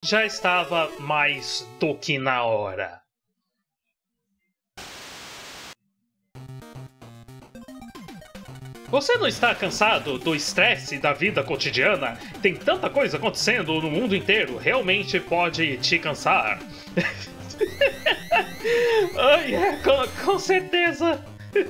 já estava mais do que na hora. Você não está cansado do estresse da vida cotidiana? Tem tanta coisa acontecendo no mundo inteiro, realmente pode te cansar. Com certeza.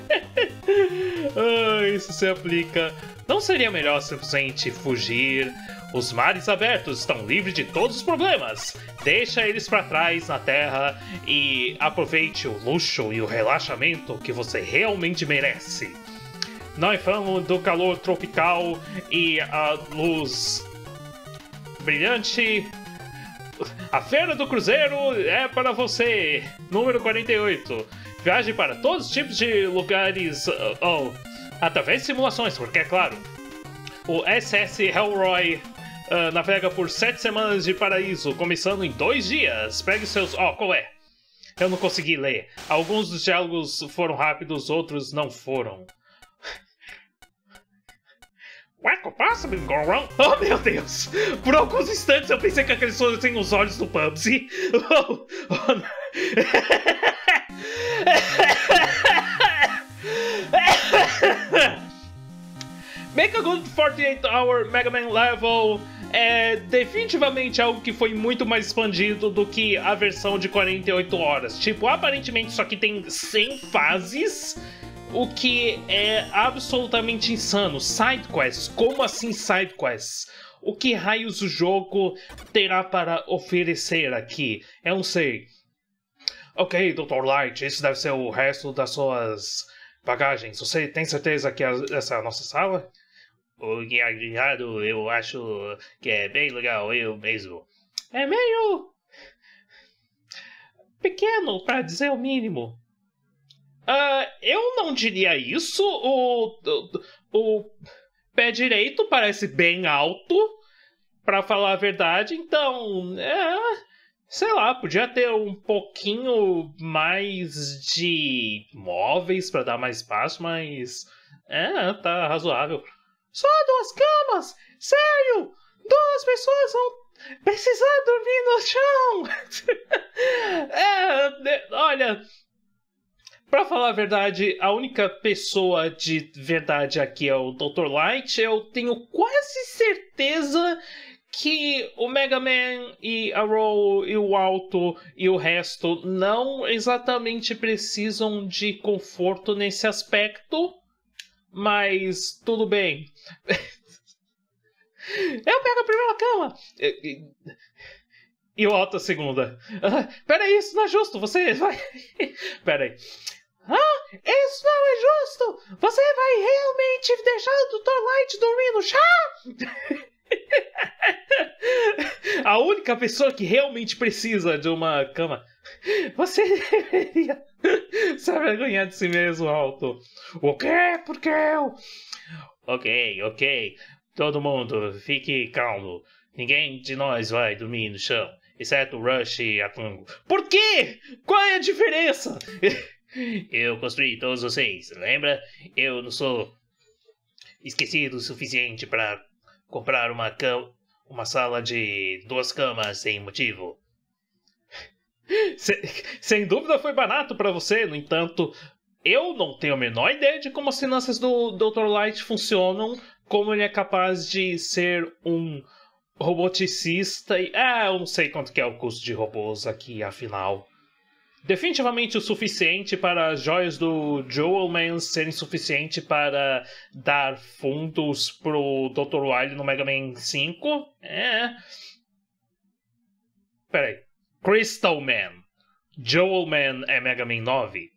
Isso se aplica. Não seria melhor simplesmente fugir? Os mares abertos estão livres de todos os problemas. Deixa eles para trás na terra e aproveite o luxo e o relaxamento que você realmente merece. Não infamo do calor tropical e a luz brilhante. A Feira do Cruzeiro é para você. Número 48. Viaje para todos os tipos de lugares através de simulações, porque é claro. O SS Hellroy navega por 7 semanas de paraíso, começando em 2 dias. Pegue seus... qual é? Eu não consegui ler. Alguns dos diálogos foram rápidos, outros não foram. What could possibly go wrong? Oh, meu Deus! Por alguns instantes eu pensei que aqueles fossem os olhos do Pubsy. Make a good 48-hour Mega Man level é definitivamente algo que foi muito mais expandido do que a versão de 48 horas. Tipo, aparentemente isso aqui tem 100 fases. O que é absolutamente insano. Sidequests? Como assim sidequests? O que raios o jogo terá para oferecer aqui? Eu não sei. Ok, Dr. Light, isso deve ser o resto das suas bagagens. Você tem certeza que essa é a nossa sala? Obrigado, eu acho que é bem legal, eu mesmo. É meio... pequeno, para dizer o mínimo. Eu não diria isso. O pé direito parece bem alto, pra falar a verdade. Então, sei lá, podia ter um pouquinho mais de móveis pra dar mais espaço, mas tá razoável. Só 2 camas? Sério? 2 pessoas vão precisar dormir no chão? Olha... Pra falar a verdade, a única pessoa de verdade aqui é o Dr. Light. Eu tenho quase certeza que o Mega Man e a Roll e o Alto e o resto não exatamente precisam de conforto nesse aspecto. Mas tudo bem. Eu pego a primeira cama. E o Alto a segunda. Peraí, isso não é justo. Você vai... Peraí. Isso não é justo! Você vai realmente deixar o Dr. Light dormir no chão? A única pessoa que realmente precisa de uma cama. Você deveria se avergonhar de si mesmo, Alto. O quê? Por que eu? Ok. Todo mundo, fique calmo. Ninguém de nós vai dormir no chão, exceto o Rush e a Tango. Por quê? Qual é a diferença? Eu construí todos vocês, lembra? Eu não sou esquecido o suficiente para comprar uma sala de 2 camas sem motivo. Sem dúvida foi barato para você, no entanto, eu não tenho a menor ideia de como as finanças do Dr. Light funcionam, como ele é capaz de ser um roboticista e... eu não sei quanto que é o custo de robôs aqui, afinal. Definitivamente o suficiente para as joias do Joelman serem suficiente para dar fundos pro Dr. Wily no Mega Man 5. Peraí. Crystal Man. Joelman é Mega Man 9.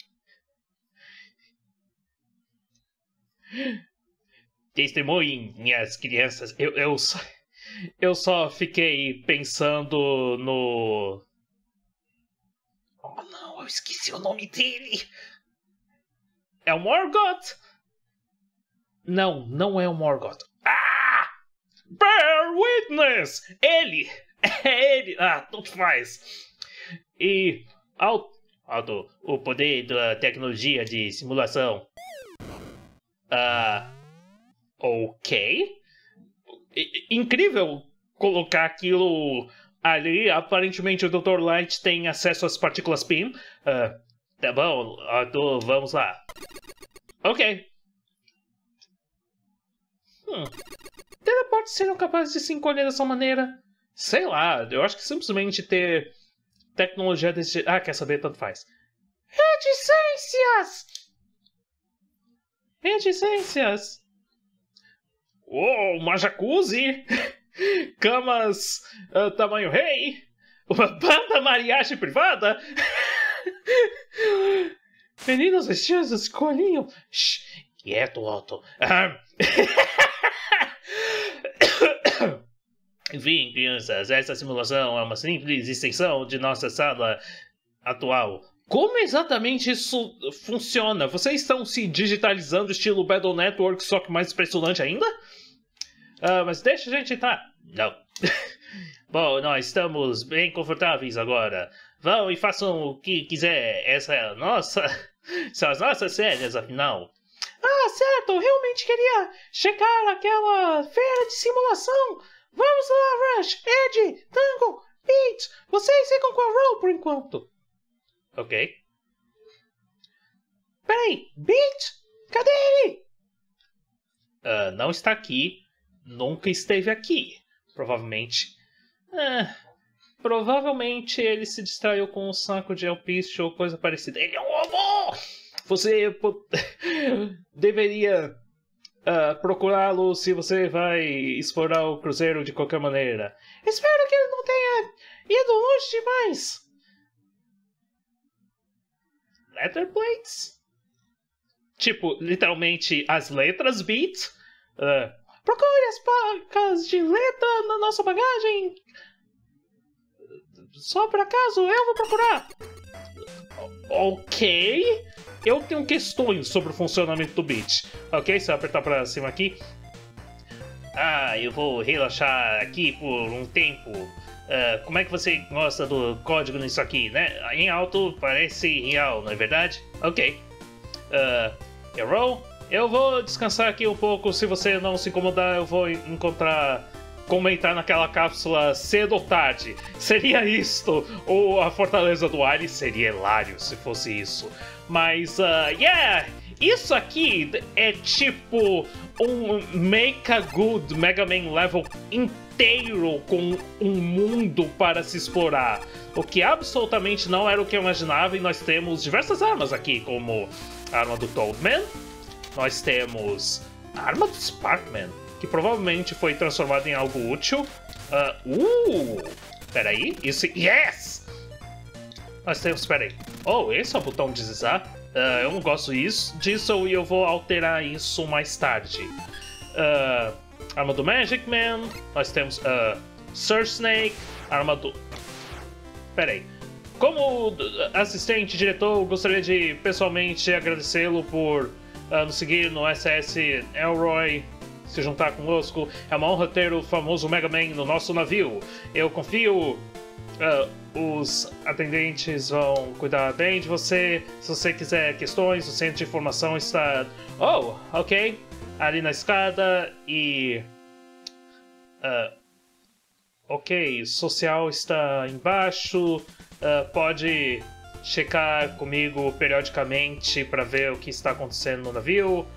Testemunhem, minhas crianças. Eu só fiquei pensando no... Oh não, eu esqueci o nome dele. É o Morgoth? Não é o Morgoth. Bear Witness! Ele! É ele! Tanto faz. E... Alto, o poder da tecnologia de simulação. Ok. Incrível colocar aquilo ali, aparentemente o Dr. Light tem acesso às partículas PIM. Tá bom, vamos lá. Ok. Teleportes seriam capazes de se encolher dessa maneira? Sei lá, eu acho que simplesmente ter tecnologia desse... Ah, quer saber? Tanto faz. Reticências! Reticências! Uma jacuzzi! Camas tamanho rei! Uma banda mariachi privada! Meninas vestidas de escolinho! Shhh, quieto, Otto. Enfim, crianças, essa simulação é uma simples extensão de nossa sala atual. Como exatamente isso funciona? Vocês estão se digitalizando estilo Battle Network, só que mais impressionante ainda? Mas deixa a gente entrar. Não. Bom, nós estamos bem confortáveis agora. Vão e façam o que quiser. Essa é a nossa... São as nossas férias, afinal. Ah, certo. Eu realmente queria checar aquela feira de simulação. Vamos lá, Rush, Ed, Tango, Pete. Vocês ficam com a Roll por enquanto. Ok. Peraí, Pete? Cadê ele? Não está aqui. Nunca esteve aqui. Provavelmente. Provavelmente ele se distraiu com um saco de alpiste ou coisa parecida. Ele é um robô! Você deveria procurá-lo se você vai explorar o cruzeiro de qualquer maneira. Espero que ele não tenha ido longe demais. Letter plates? Tipo, literalmente as letras beat? Procure as placas de letra na nossa bagagem. Só por acaso, eu vou procurar. Ok. Eu tenho questões sobre o funcionamento do beat. Ok, se eu apertar pra cima aqui. Eu vou relaxar aqui por um tempo. Como é que você gosta do código nisso aqui, né? Em alto parece real, não é verdade? Ok. Hero, eu vou descansar aqui um pouco. Se você não se incomodar, eu vou encontrar como entrar naquela cápsula cedo ou tarde. Seria isto, ou a Fortaleza do Ares. Seria hilário se fosse isso. Mas, isso aqui é tipo um Make a Good Mega Man level inteiro com um mundo para se explorar. O que absolutamente não era o que eu imaginava, e nós temos diversas armas aqui, como a arma do Toadman, nós temos a arma do Sparkman, que provavelmente foi transformada em algo útil. Peraí, isso... Yes! Nós temos... Peraí. Esse é o botão de deslizar. Eu não gosto disso e eu vou alterar isso mais tarde. Arma do Magic Man. Nós temos Surge Snake. Arma do... Peraí. Como assistente diretor, gostaria de pessoalmente agradecê-lo por nos seguir no SS Elroy, se juntar conosco. É uma honra ter o famoso Mega Man no nosso navio. Eu confio... os atendentes vão cuidar bem de você. Se você quiser questões, o centro de informação está... ok. Ali na escada e... ok, social está embaixo. Pode checar comigo periodicamente para ver o que está acontecendo no navio.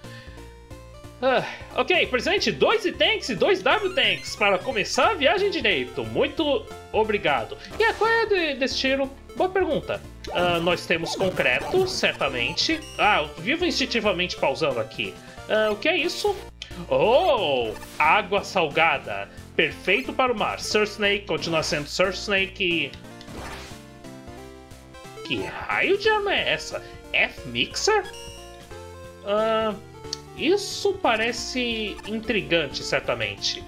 Ok, presente 2 E-Tanks e 2 W-Tanks para começar a viagem direito. Muito obrigado. E qual é desse tiro? Boa pergunta. Nós temos concreto, certamente. Eu vivo instintivamente pausando aqui. O que é isso? Água salgada. Perfeito para o mar. Surge Snake continua sendo Surge Snake e... Que raio de arma é essa? F-Mixer? Isso parece intrigante, certamente.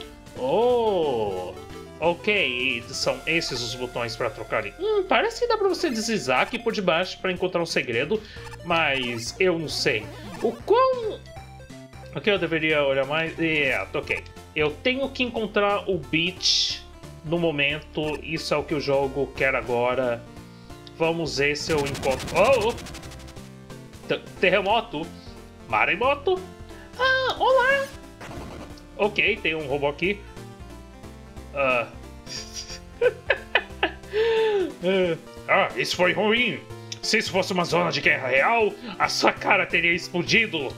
Ok, são esses os botões para trocar. Parece que dá para você deslizar aqui por debaixo para encontrar um segredo, mas eu não sei. O que eu deveria olhar mais? Ok. Eu tenho que encontrar o Beach no momento. Isso é o que o jogo quer agora. Vamos ver se eu encontro... Terremoto. Maremoto. Olá! Ok, tem um robô aqui. Isso foi ruim. Se isso fosse uma zona de guerra real, a sua cara teria explodido.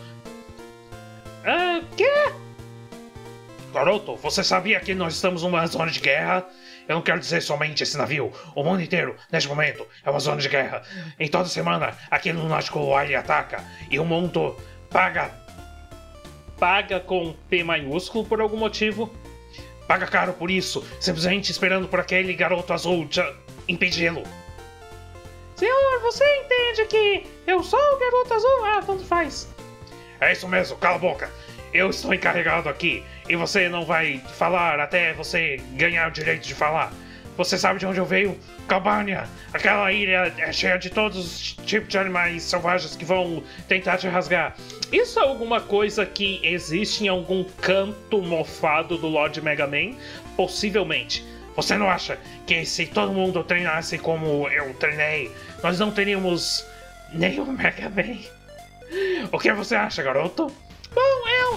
Quê? Garoto, você sabia que nós estamos numa zona de guerra? Eu não quero dizer somente esse navio. O mundo inteiro, neste momento, é uma zona de guerra. Em toda semana, aquele lunático Wily ataca. E o mundo paga com P maiúsculo por algum motivo. Paga caro por isso, simplesmente esperando por aquele garoto azul impedi-lo. Senhor, você entende que eu sou o garoto azul? Tanto faz. É isso mesmo, cala a boca. Eu estou encarregado aqui e você não vai falar até você ganhar o direito de falar. Você sabe de onde eu venho? Calbânia! Aquela ilha é cheia de todos os tipos de animais selvagens que vão tentar te rasgar. Isso é alguma coisa que existe em algum canto mofado do Lord Mega Man? Possivelmente. Você não acha que se todo mundo treinasse como eu treinei, nós não teríamos nenhum Mega Man? O que você acha, garoto? Bom, eu...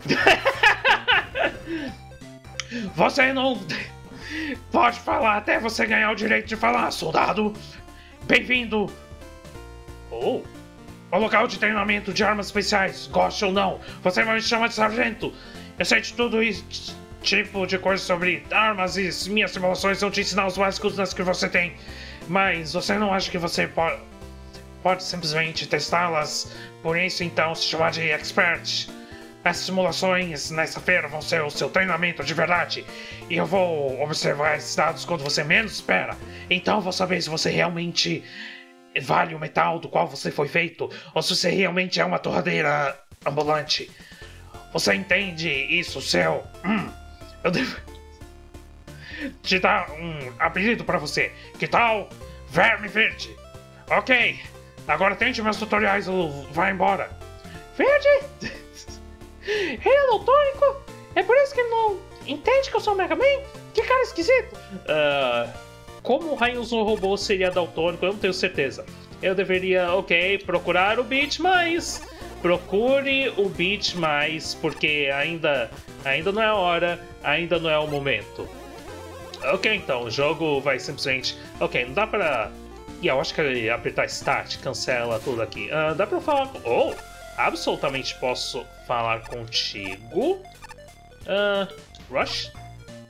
Você não... pode falar até você ganhar o direito de falar, soldado. Bem-vindo ao local de treinamento de armas especiais. Goste ou não, você vai me chamar de sargento. Eu sei de tudo isso, tipo de coisa sobre armas e minhas simulações vão te ensinar os básicos das que você tem. Mas você não acha que você pode simplesmente testá-las? Por isso, então, se chamar de expert. As simulações nessa feira vão ser o seu treinamento de verdade. E eu vou observar esses dados quando você menos espera. Então vou saber se você realmente vale o metal do qual você foi feito, ou se você realmente é uma torradeira ambulante. Você entende isso, seu? Eu devo te dar um apelido pra você. Que tal? Verme Verde. Ok. Agora tente meus tutoriais ou vai embora. Verde? Rei Alotônico? É por isso que ele não entende que eu sou o Mega Man? Que cara esquisito. Como o Raimundo robô seria daltônico, eu não tenho certeza. Eu deveria, procurar o Beat mais. Procure o Beat mais, porque ainda não é a hora, ainda não é o momento. Ok, então, o jogo vai simplesmente... Ok, não dá pra... eu acho que apertar Start cancela tudo aqui. Dá pra falar com... absolutamente posso falar contigo. Rush?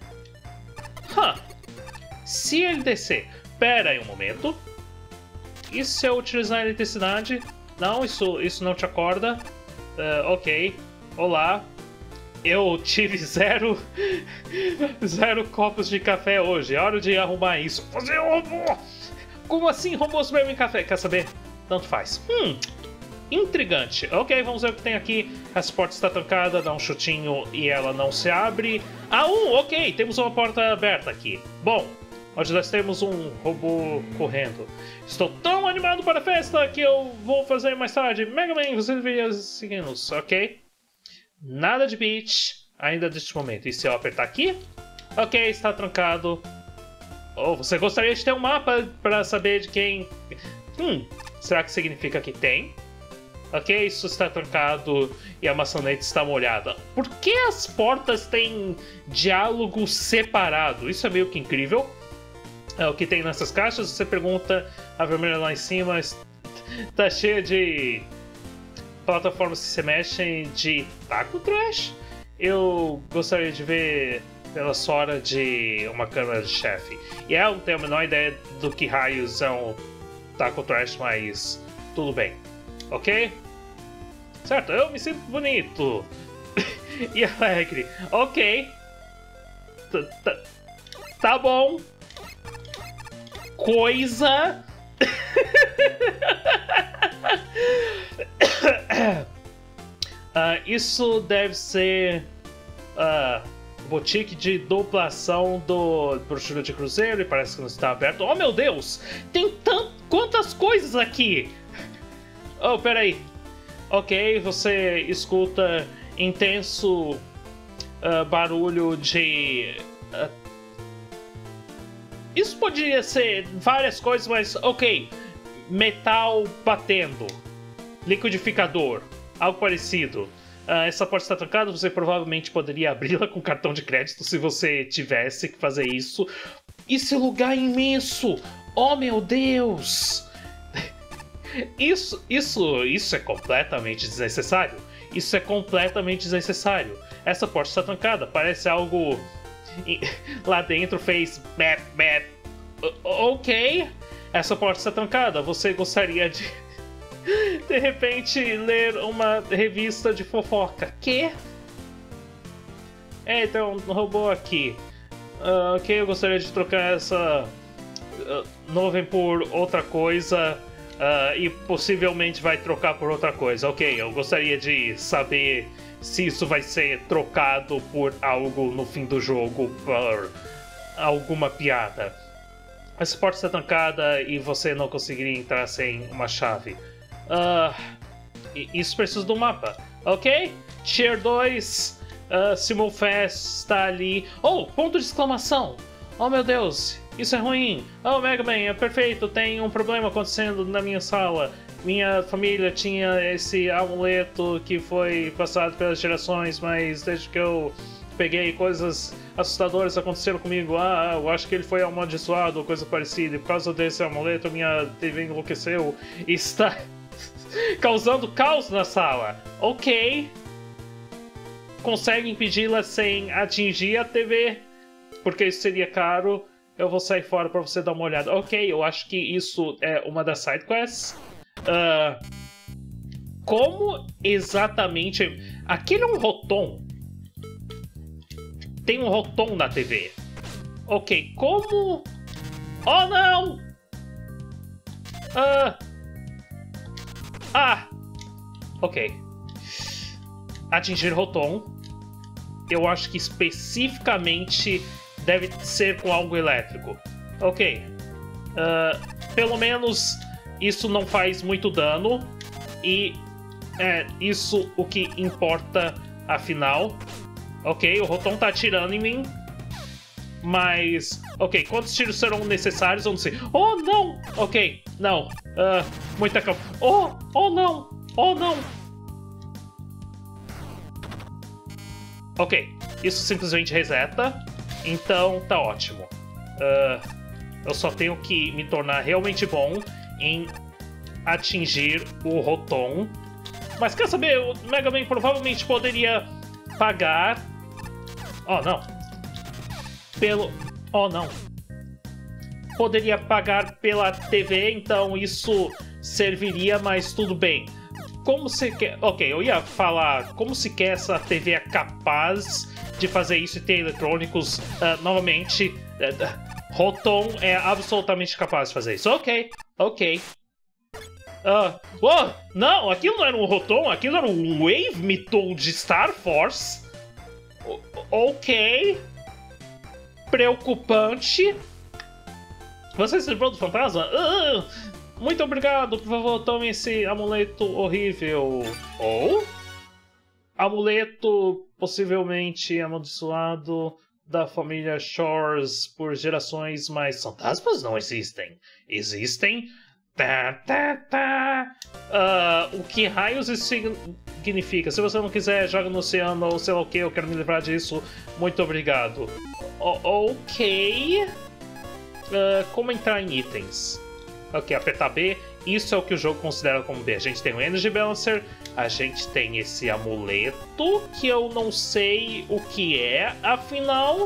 Se ele descer... Pera aí um momento. E se eu utilizar a eletricidade? Não, isso não te acorda. Ok. Olá. Eu tive zero copos de café hoje. É hora de arrumar isso. Fazer robô! Como assim robôs bebem café? Quer saber? Tanto faz. Intrigante. Ok, vamos ver o que tem aqui. Essa porta está trancada, dá um chutinho e ela não se abre. Ok, temos uma porta aberta aqui. Bom, onde nós temos um robô correndo. Estou tão animado para a festa que eu vou fazer mais tarde. Mega Man, você deveria seguir-nos, ok? Nada de beat ainda neste momento. E se eu apertar aqui? Ok, está trancado. Você gostaria de ter um mapa para saber de quem... será que significa que tem? Ok, isso está trancado e a maçaneta está molhada. Por que as portas têm diálogo separado? Isso é meio que incrível. O que tem nessas caixas? Você pergunta, a vermelha lá em cima está cheia de plataformas que se mexem de Taco Trash. Eu gostaria de ver pela sora de uma câmera de chefe. E eu não tenho a menor ideia do que raios é um Taco Trash, mas tudo bem. Ok? Certo, eu me sinto bonito e alegre. Ok. Tá bom. Coisa. Isso deve ser boutique de duplação do brochura de cruzeiro e parece que não está aberto. Oh meu Deus! Tem quantas coisas aqui! Peraí. Ok, você escuta intenso barulho de... isso poderia ser várias coisas, mas ok. Metal batendo. Liquidificador. Algo parecido. Essa porta está trancada, você provavelmente poderia abri-la com cartão de crédito se você tivesse que fazer isso. esse lugar é imenso! Oh, meu Deus! Isso é completamente desnecessário. Isso é completamente desnecessário. Essa porta está trancada. Parece algo... Lá dentro fez... Bep, bep. Ok. Essa porta está trancada. Você gostaria de... De repente, ler uma revista de fofoca. Quê? É, então, um robô aqui. Ok, eu gostaria de trocar essa... nuvem por outra coisa... e possivelmente vai trocar por outra coisa. Ok, eu gostaria de saber se isso vai ser trocado por algo no fim do jogo, por alguma piada. Essa porta está trancada e você não conseguiria entrar sem uma chave. Isso precisa do mapa. Ok? Tier 2, Simulfest está ali. Oh, ponto de exclamação! Oh meu Deus! Isso é ruim. Oh, Mega Man, é perfeito. Tem um problema acontecendo na minha sala. Minha família tinha esse amuleto que foi passado pelas gerações, mas desde que eu peguei, coisas assustadoras aconteceram comigo. Eu acho que ele foi amaldiçoado ou coisa parecida. E por causa desse amuleto, minha TV enlouqueceu e está causando caos na sala. Ok. Consegue impedi-la sem atingir a TV? Porque isso seria caro. Eu vou sair fora pra você dar uma olhada. Ok, eu acho que isso é uma das sidequests. Como exatamente... Aquele é um Rotom. Tem um Rotom na TV. Ok, como... Oh, não! Ok. Atingir Rotom. Eu acho que especificamente... deve ser com algo elétrico. Ok. Pelo menos isso não faz muito dano. E é isso o que importa, afinal. Ok, o Rotom tá atirando em mim. Mas... ok, quantos tiros serão necessários? Eu não sei. Oh, não! Ok, não. Muita calma. Oh, não! Oh, não! Ok, isso simplesmente reseta. Então, tá ótimo. Eu só tenho que me tornar realmente bom em atingir o Rotom. Mas quer saber? O Mega Man provavelmente poderia pagar... Oh, não. Oh, não. Poderia pagar pela TV, então isso serviria, mas tudo bem. Como se quer... Ok, eu ia falar como se quer essa TV é capaz de fazer isso e ter eletrônicos novamente. Rotom é absolutamente capaz de fazer isso. Ok. Não, aquilo não era um Rotom, aquilo era um Wave Metal de Star Force. Ok. Preocupante. Você se livrou do fantasma? Muito obrigado, por favor, tome esse amuleto horrível. Ou... amuleto possivelmente amaldiçoado da família Shores por gerações, mas fantasmas não existem. Existem... o que raios isso significa? Se você não quiser, joga no oceano ou sei lá o que, eu quero me livrar disso. Muito obrigado. Ok... como entrar em itens? Ok, apertar B. Isso é o que o jogo considera como B. A gente tem o Energy Balancer, a gente tem esse amuleto, que eu não sei o que é, afinal.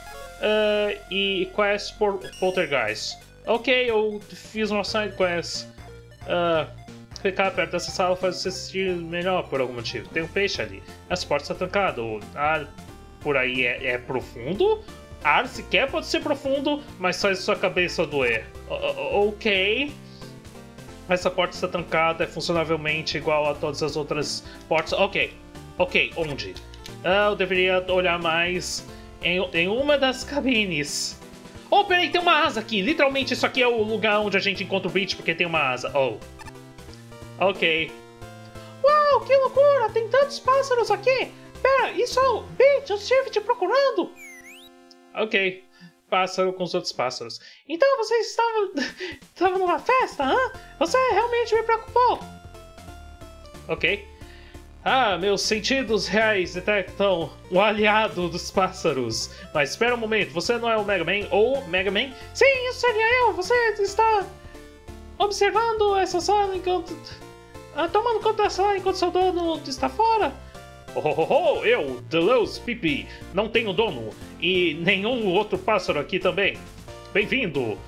E Quest por Poltergeist. Ok, eu fiz uma side quest. Ficar perto dessa sala faz você se sentir melhor por algum motivo. Tem um peixe ali. Essa porta está trancada. O ar por aí é profundo. Ar sequer pode ser profundo, mas faz sua cabeça doer. Ok. Essa porta está trancada, é funcionavelmente igual a todas as outras portas. Ok, onde? Eu deveria olhar mais em uma das cabines. Oh, peraí, tem uma asa aqui. Literalmente, isso aqui é o lugar onde a gente encontra o Beach, porque tem uma asa. Oh. Ok. Uau, que loucura! Tem tantos pássaros aqui! Pera, isso é o Beach, eu estive te procurando! Ok. Pássaro com os outros pássaros. Então você estava numa festa, hã? Você realmente me preocupou. Ok. Ah, meus sentidos reais detectam o aliado dos pássaros. Mas espera um momento, você não é o Mega Man ou Mega Man? Sim, isso seria eu! Você está observando essa sala enquanto... tomando conta da sala enquanto seu dono está fora? Eu, Delos Pipi, não tenho dono. E nenhum outro pássaro aqui também. Bem-vindo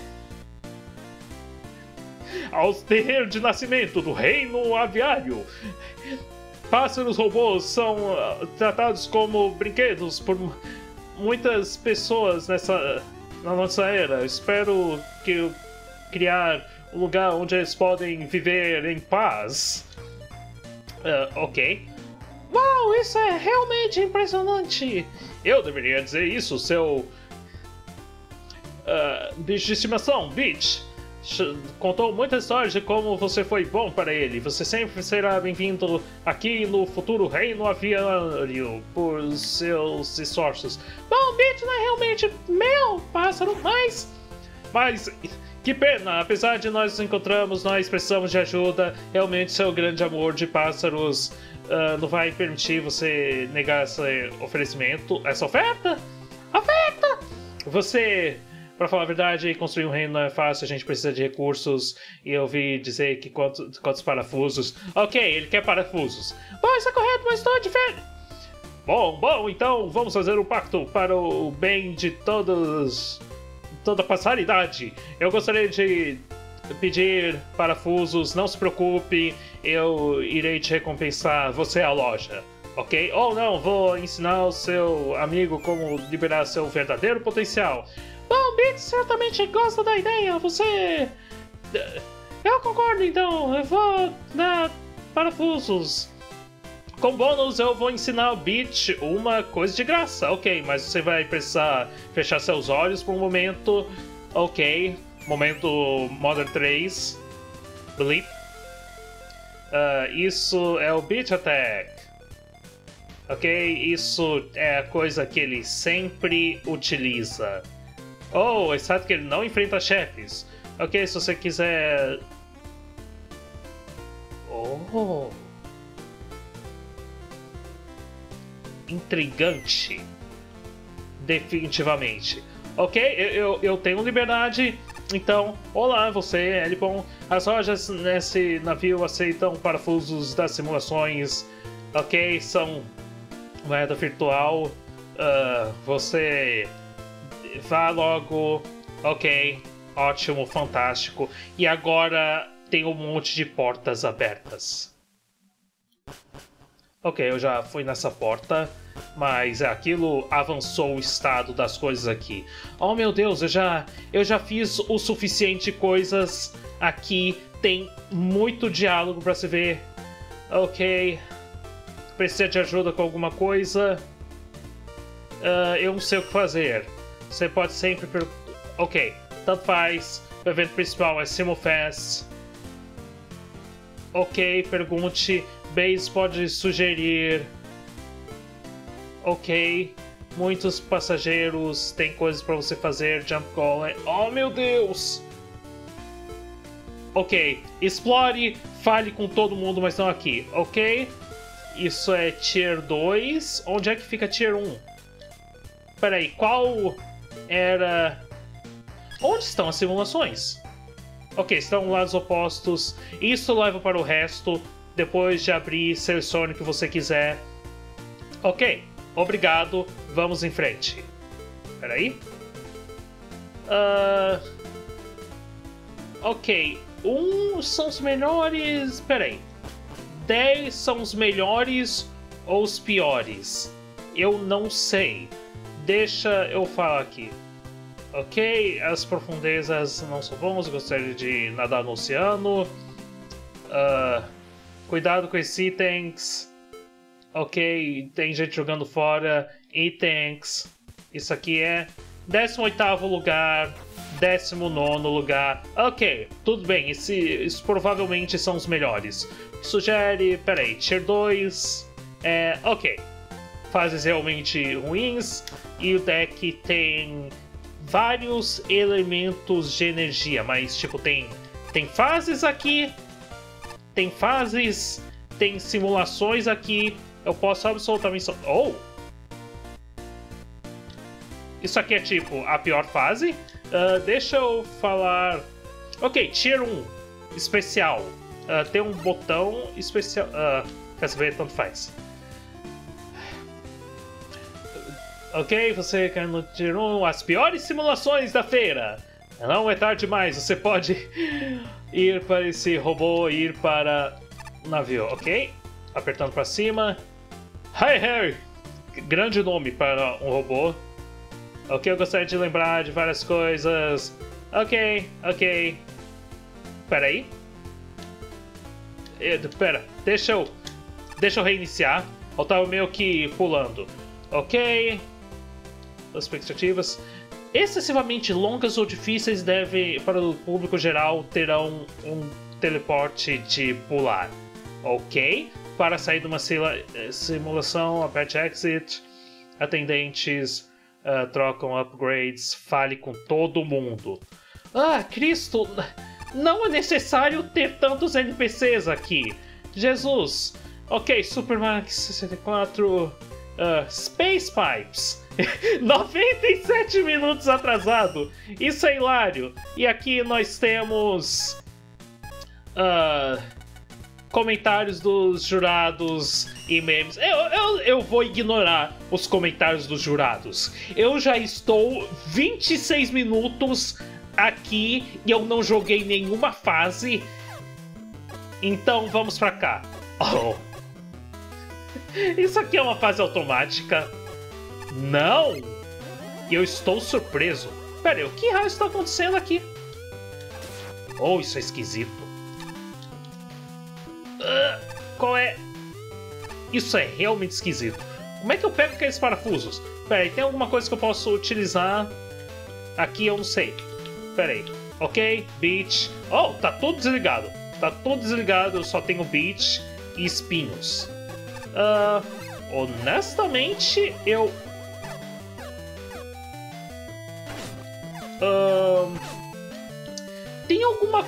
ao terreiro de nascimento do reino aviário. Pássaros robôs são tratados como brinquedos por muitas pessoas na nossa era. Espero que criar um lugar onde eles podem viver em paz. Ok. Uau, isso é realmente impressionante! Eu deveria dizer isso, seu... bicho de estimação, Bitch. Contou muitas histórias de como você foi bom para ele. Você sempre será bem-vindo aqui no futuro reino aviário por seus esforços. Bom, Bitch não é realmente meu pássaro, mas que pena, apesar de nós nos encontramos, nós precisamos de ajuda. Realmente seu grande amor de pássaros não vai permitir você negar esse oferecimento, essa oferta. Você... Pra falar a verdade, construir um reino não é fácil, a gente precisa de recursos. E eu ouvi dizer que quantos parafusos... Ok, ele quer parafusos. Bom, isso é correto, mas estou de férias. Bom, então vamos fazer um pacto para o bem de toda a passaridade. Eu gostaria de pedir parafusos, não se preocupe, eu irei te recompensar, você é a loja. Ok? Ou não, vou ensinar o seu amigo como liberar seu verdadeiro potencial. Bom, Bit certamente gosta da ideia, você... Eu concordo, então, eu vou dar parafusos. Com bônus, eu vou ensinar o Bit uma coisa de graça. Ok, mas você vai precisar fechar seus olhos por um momento. Ok, momento Modern 3. Blip. Isso é o Bit Attack. Ok, isso é a coisa que ele sempre utiliza. Oh, exceto que ele não enfrenta chefes. Ok, se você quiser... Oh... Intrigante. Definitivamente. Ok, eu tenho liberdade. Então, olá, você, Elipon. As lojas nesse navio aceitam parafusos das simulações. Ok, são moeda virtual. Você... Vá logo. Ok, ótimo, fantástico. E agora tem um monte de portas abertas. Ok, eu já fui nessa porta, mas aquilo avançou o estado das coisas aqui. Oh meu Deus, eu já fiz o suficiente coisas aqui. Tem muito diálogo pra se ver. Ok, precisa de ajuda com alguma coisa? Eu não sei o que fazer. Você pode sempre... Ok, tanto faz. O evento principal é Simulfest. Ok, pergunte. Base pode sugerir. Ok. Muitos passageiros. Tem coisas pra você fazer. Jump Golem. Oh, meu Deus! Ok. Explore. Fale com todo mundo, mas não aqui. Ok. Isso é Tier 2. Onde é que fica Tier 1? Peraí, qual... Era... Onde estão as simulações? Ok, estão lados opostos. Isso leva para o resto. Depois de abrir, selecione o que você quiser. Ok, obrigado. Vamos em frente. Peraí. Ok, são os melhores... Peraí. 10 são os melhores ou os piores? Eu não sei. Deixa eu falar aqui. Ok, as profundezas não são bons, gostaria de nadar no oceano. Cuidado com esses itens. Ok, tem gente jogando fora. Itens. Isso aqui é 18º lugar, 19º lugar. Ok, tudo bem, esses provavelmente são os melhores. Sugere, peraí, Tier 2. Ok. Fases realmente ruins. E o deck tem vários elementos de energia, mas tipo, tem fases aqui, tem tem simulações aqui. Eu posso absolutamente... Oh! Isso aqui é tipo a pior fase. Deixa eu falar... Ok, Tier 1. Especial. Tem um botão especial... quer saber? Tanto faz. Ok, você quer no Tier 1 as piores simulações da feira. Não é tarde demais. Você pode ir para esse robô e ir para o navio, ok? Apertando para cima. Hi, Harry! Grande nome para um robô. Ok, eu gostaria de lembrar de várias coisas. Ok. Pera aí. Pera, deixa eu reiniciar. Eu tava meio que pulando. Ok. As expectativas. Excessivamente longas ou difíceis para o público geral, terão um teleporte de pular. Ok. Para sair de uma simulação, aperte Exit. Atendentes trocam upgrades. Fale com todo mundo. Ah, Cristo! Não é necessário ter tantos NPCs aqui. Jesus! Ok, Supermax 64. Space Pipes. 97 minutos atrasado. Isso é hilário. E aqui nós temos... comentários dos jurados e memes. Eu vou ignorar os comentários dos jurados. Eu já estou 26 minutos aqui e eu não joguei nenhuma fase. Então vamos pra cá. Oh. Isso aqui é uma fase automática. Não! Eu estou surpreso. Pera aí, o que raio está acontecendo aqui? Oh, isso é esquisito. Qual é? Isso é realmente esquisito. Como é que eu pego aqueles parafusos? Pera aí, tem alguma coisa que eu posso utilizar? Aqui eu não sei. Pera aí. Ok, beach. Oh, tá tudo desligado. Tá tudo desligado, eu só tenho beach e espinhos. Honestamente, eu... tem alguma...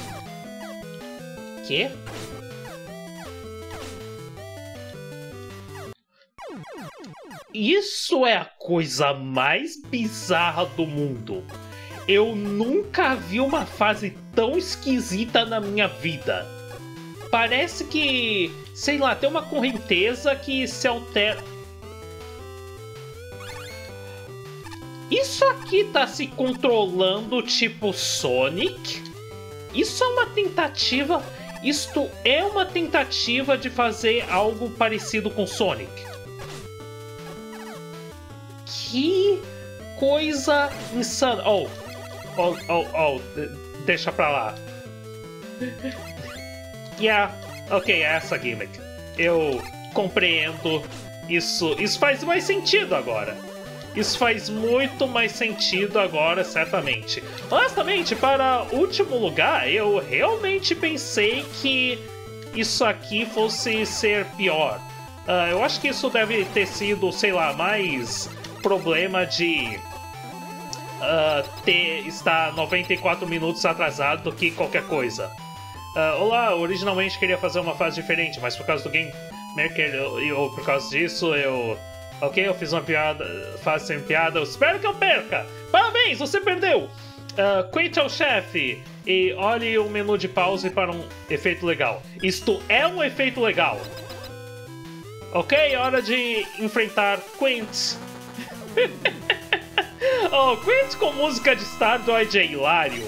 Quê? Isso é a coisa mais bizarra do mundo. Eu nunca vi uma fase tão esquisita na minha vida. Parece que, sei lá, tem uma correnteza que se altera. Isso aqui tá se controlando tipo Sonic? Isso é uma tentativa... Isto é uma tentativa de fazer algo parecido com Sonic. Que coisa insana. Deixa pra lá. Yeah, ok, é essa gimmick. Eu compreendo. Isso faz mais sentido agora. Isso faz muito mais sentido agora, certamente. Honestamente, para último lugar, eu realmente pensei que isso aqui fosse ser pior. Eu acho que isso deve ter sido, sei lá, mais problema de estar 94 minutos atrasado do que qualquer coisa. Olá, originalmente queria fazer uma fase diferente, mas por causa do Game Maker ou por causa disso eu... Ok, eu fiz uma piada, fase sem piada, eu espero que eu perca! Parabéns, você perdeu! Quit ao chefe e olhe o menu de pause para um efeito legal. Isto é um efeito legal! Ok, hora de enfrentar Quint. Oh, Quint com música de Stardoid é hilário.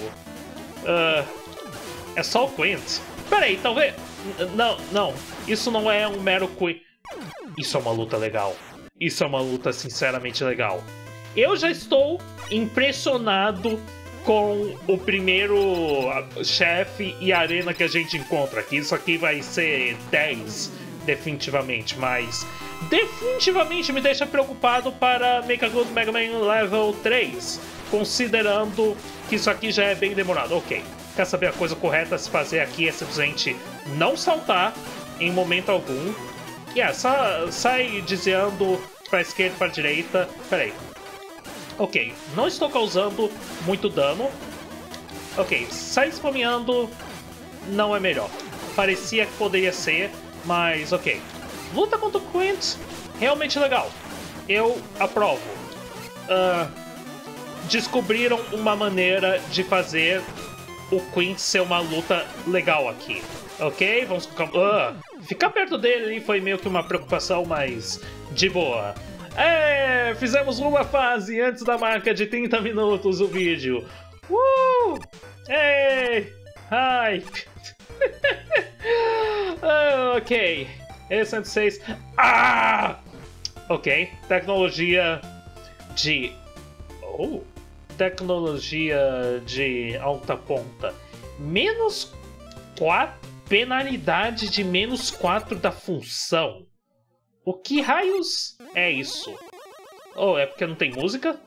É só o Quint. Peraí, talvez... Não. Isso não é um mero Quint. Isso é uma luta legal. Isso é uma luta sinceramente legal. Eu já estou impressionado com o primeiro chefe e arena que a gente encontra aqui. Isso aqui vai ser 10, definitivamente, mas definitivamente me deixa preocupado para Mechagood Mega Man Level 3, considerando que isso aqui já é bem demorado. Ok, quer saber a coisa correta a se fazer aqui é simplesmente não saltar em momento algum. Só sai desviando para esquerda e para direita. Peraí. Ok, não estou causando muito dano. Ok, sai spameando não é melhor. Parecia que poderia ser, Mas, ok. Luta contra o Quint, realmente legal. Eu aprovo. Descobriram uma maneira de fazer o Quint ser uma luta legal aqui. Ok? Vamos ficar perto dele foi meio que uma preocupação, mas de boa. Fizemos uma fase antes da marca de 30 minutos do vídeo. Ei! Hype! Ok. E106. Ok. Tecnologia de... Tecnologia de alta ponta. Menos 4... Penalidade de menos 4 da função. O que raios é isso? É porque não tem música?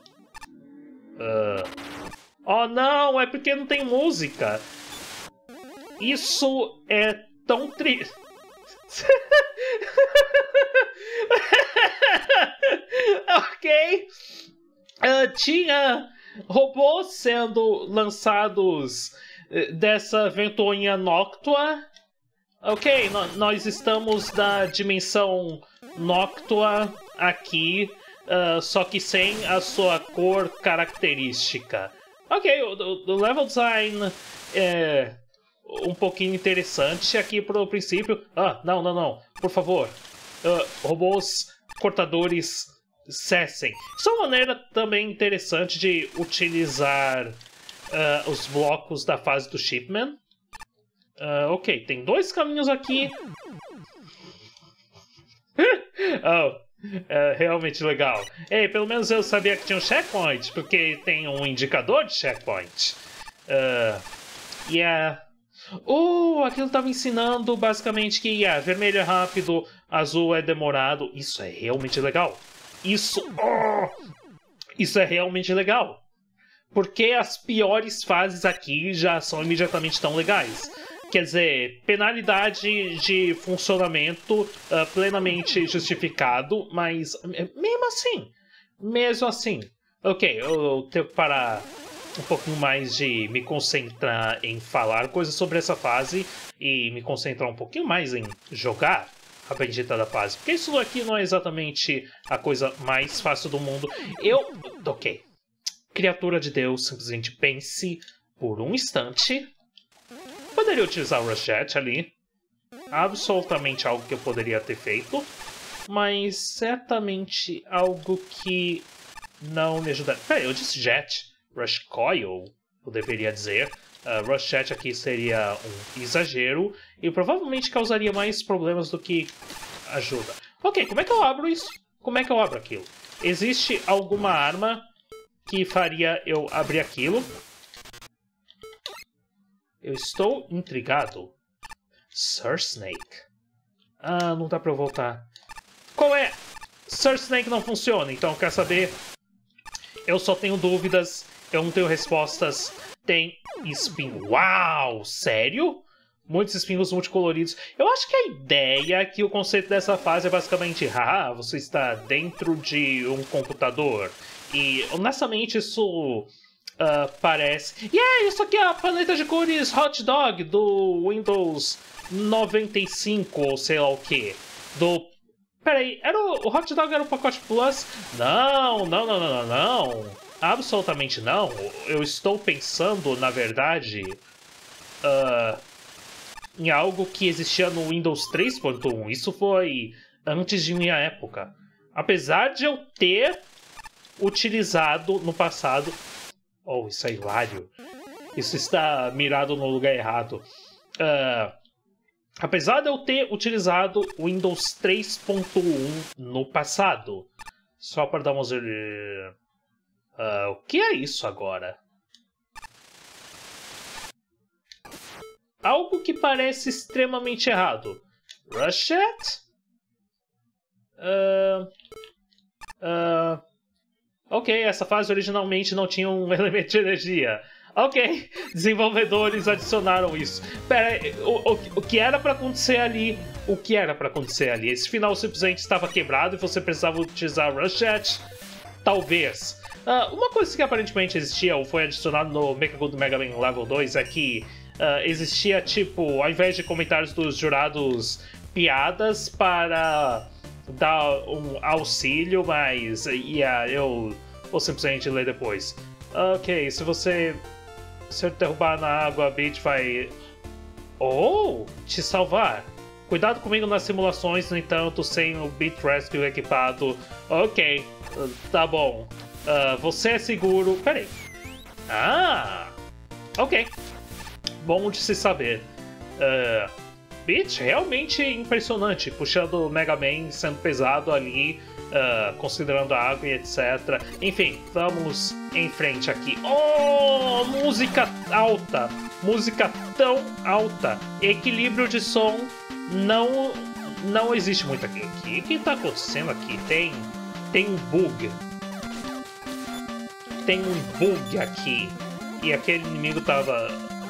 Oh não, é porque não tem música. Isso é tão triste. Ok. Tinha robôs sendo lançados dessa ventoinha Noctua. Ok, nós estamos na dimensão Noctua aqui, só que sem a sua cor característica. Ok, o level design é um pouquinho interessante aqui pro princípio. Não. Por favor. Robôs cortadores cessem. Isso é uma maneira também interessante de utilizar os blocos da fase do Shipman. Ok, tem 2 caminhos aqui. Realmente legal. Pelo menos eu sabia que tinha um checkpoint, porque tem um indicador de checkpoint. Aquilo estava ensinando basicamente que vermelho é rápido, azul é demorado. Isso é realmente legal. Isso é realmente legal. Porque as piores fases aqui já são imediatamente tão legais. Quer dizer, penalidade de funcionamento plenamente justificado, mas mesmo assim. Ok, eu tenho que parar um pouquinho mais de me concentrar em falar coisas sobre essa fase e me concentrar um pouquinho mais em jogar a bendita da fase. Porque isso aqui não é exatamente a coisa mais fácil do mundo. Ok. Criatura de Deus, simplesmente pense por um instante. Poderia utilizar o Rush Jet ali. Absolutamente algo que eu poderia ter feito. Mas certamente algo que não me ajudaria. Peraí, eu disse Jet. Rush Coil, eu deveria dizer. Rush Jet aqui seria um exagero. E provavelmente causaria mais problemas do que ajuda. Ok, como é que eu abro isso? Como é que eu abro aquilo? Existe alguma arma que faria eu abrir aquilo? Eu estou intrigado. Sir Snake. Não dá pra eu voltar. Qual é? Sir Snake não funciona, então quer saber? Eu só tenho dúvidas, eu não tenho respostas. Tem espinho. Uau! Sério? Muitos espinhos multicoloridos. Eu acho que a ideia que o conceito dessa fase é basicamente você está dentro de um computador. E honestamente isso parece... isso aqui é a paleta de cores Hot Dog do Windows 95 ou sei lá o que. Peraí, o Hot Dog era o pacote Plus? Não. Absolutamente não. Eu estou pensando, na verdade, em algo que existia no Windows 3.1. Isso foi antes de minha época. Apesar de eu ter utilizado no passado... isso é hilário. Isso está mirado no lugar errado. Apesar de eu ter utilizado o Windows 3.1 no passado. Só para dar uma... o que é isso agora? Algo que parece extremamente errado. Rushet? Ok, essa fase originalmente não tinha um elemento de energia. Ok, desenvolvedores adicionaram isso. Pera, o que era pra acontecer ali? O que era pra acontecer ali? Esse final simplesmente estava quebrado e você precisava utilizar Rushet? Talvez. Uma coisa que aparentemente existia ou foi adicionado no Mecha Good Mega Man Level 2 é que existia, tipo, ao invés de comentários dos jurados piadas para dar um auxílio, mas eu vou simplesmente ler depois. Ok, se você derrubar na água, a Beat vai... Oh, te salvar. Cuidado comigo nas simulações, no entanto, sem o Beat Rescue equipado. Ok, tá bom. Você é seguro... Peraí. Ok. Bom de se saber. Beat realmente impressionante, puxando o Mega Man, sendo pesado ali, considerando a água e etc. Enfim, vamos em frente aqui. Oh, música alta! Música tão alta! Equilíbrio de som não existe muito aqui. O que tá acontecendo aqui? Tem um bug. Tem um bug aqui. E aquele inimigo tava...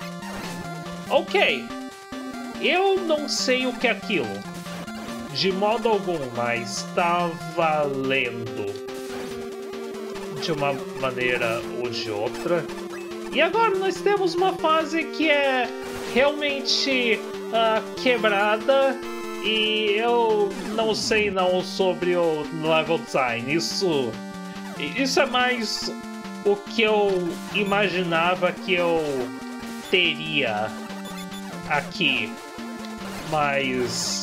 Ok. Eu não sei o que é aquilo. De modo algum, mas tá valendo. De uma maneira ou de outra. E agora nós temos uma fase que é realmente quebrada. E eu não sei não sobre o level design. Isso é mais o que eu imaginava que eu teria aqui. Mas...